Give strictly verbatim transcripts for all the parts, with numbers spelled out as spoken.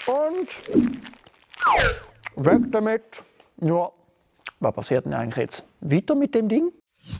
Und weg damit. Ja, was passiert denn eigentlich jetzt weiter mit dem Ding?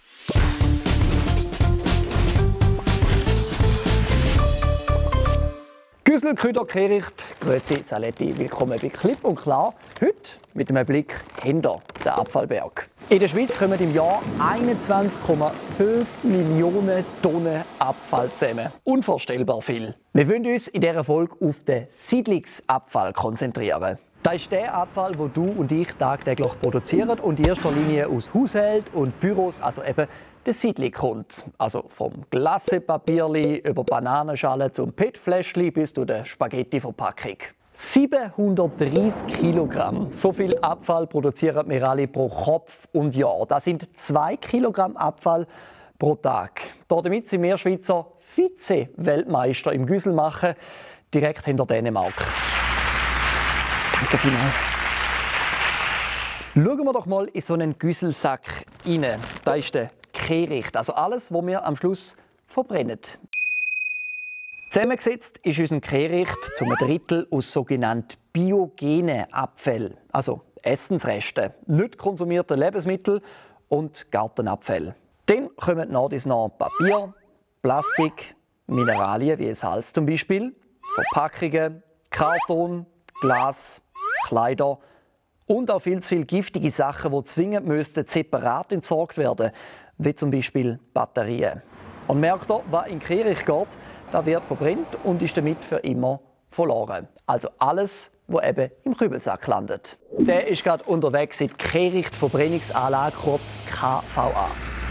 Güssel, Kräuter, Kehricht, Grüezi, Saletti, willkommen bei Klipp und Klar. Heute mit einem Blick hinter den Abfallberg. In der Schweiz kommen im Jahr einundzwanzig Komma fünf Millionen Tonnen Abfall zusammen. Unvorstellbar viel. Wir wollen uns in dieser Folge auf den Siedlungsabfall konzentrieren. Das ist der Abfall, den du und ich tagtäglich produzieren und in erster Linie aus Haushalten und Büros, also eben der Siedlung kommt. Also vom Glassepapierli über Bananenschalen zum P E T-Fläschli bis zu der Spaghetti-Verpackung. siebenhundertdreissig Kilogramm. So viel Abfall produzieren wir alle pro Kopf und Jahr. Das sind zwei Kilogramm Abfall pro Tag. Damit sind wir Schweizer Vize-Weltmeister im Güsselmachen, direkt hinter Dänemark. Danke vielmals. Schauen wir doch mal in so einen Güsselsack rein. Da ist der Kehricht, also alles, was wir am Schluss verbrennen. Zusammengesetzt ist unser Kehricht zum Drittel aus sogenannten biogenen Abfällen, also Essensresten, nicht konsumierten Lebensmittel und Gartenabfälle. Dann kommen nach dies nach Papier, Plastik, Mineralien wie Salz zum Beispiel, Verpackungen, Karton, Glas, Kleider und auch viel zu viele giftige Sachen, die zwingend müssten separat entsorgt werden, wie zum Beispiel Batterien. Und merkt ihr, was in Kehricht geht, das wird verbrannt und ist damit für immer verloren. Also alles, was eben im Kübelsack landet. Der ist gerade unterwegs in die Kehricht-Verbrennungsanlage, kurz K V A.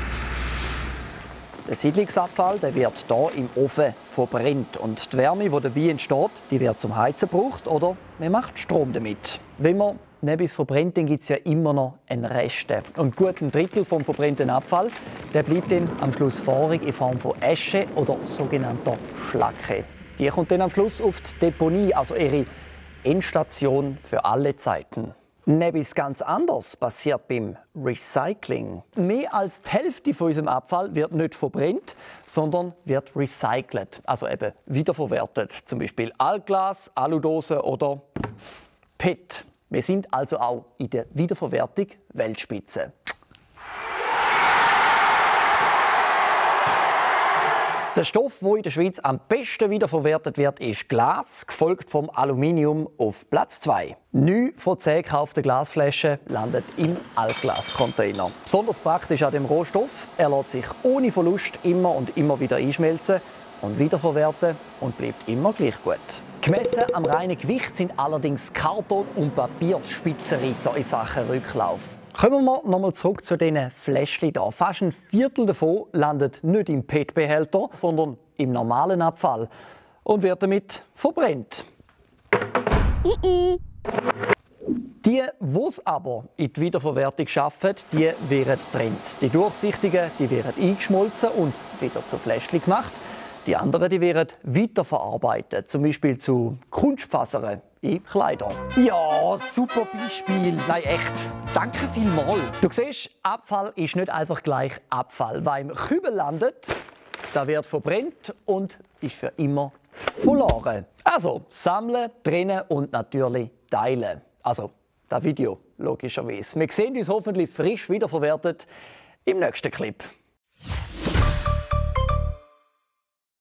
Der Siedlungsabfall der wird hier im Ofen verbrannt und die Wärme, die dabei entsteht, die wird zum Heizen gebraucht oder man macht Strom damit. Wenn man etwas verbrennt, dann gibt es ja immer noch einen Rest. Und gut ein Drittel vom verbrannten Abfall der bleibt dann am Schluss fahrig in Form von Asche oder sogenannter Schlacke. Die kommt dann am Schluss auf die Deponie, also ihre Endstation für alle Zeiten. Etwas ganz anderes passiert beim Recycling. Mehr als die Hälfte von unserem Abfall wird nicht verbrannt, sondern wird recycelt, also eben wiederverwertet. Zum Beispiel Altglas, Aludosen oder P E T. Wir sind also auch in der Wiederverwertung Weltspitze. Der Stoff, der in der Schweiz am besten wiederverwertet wird, ist Glas, gefolgt vom Aluminium auf Platz zwei. neun von zehn gekauften Glasflaschen landet im Altglascontainer. Besonders praktisch an dem Rohstoff, er lässt sich ohne Verlust immer und immer wieder einschmelzen und wiederverwerten und bleibt immer gleich gut. Gemessen am reinen Gewicht sind allerdings Karton und Papier Spitzenreiter in Sachen Rücklauf. Kommen wir nochmal zurück zu diesen Fläschchen hier. Fast ein Viertel davon landet nicht im P E T-Behälter, sondern im normalen Abfall und wird damit verbrannt. Die, die es aber in die Wiederverwertung schaffen, die werden getrennt. Die durchsichtigen die werden eingeschmolzen und wieder zu Fläschchen gemacht. Die anderen die werden weiterverarbeitet, zum Beispiel zu Kunstfasern in Kleider. Ja, super Beispiel. Nein, echt. Danke vielmals. Du siehst, Abfall ist nicht einfach gleich Abfall. Was im Kübel landet, das wird verbrannt und ist für immer verloren. Also sammeln, trennen und natürlich teilen. Also das Video, logischerweise. Wir sehen uns hoffentlich frisch wiederverwertet im nächsten Clip.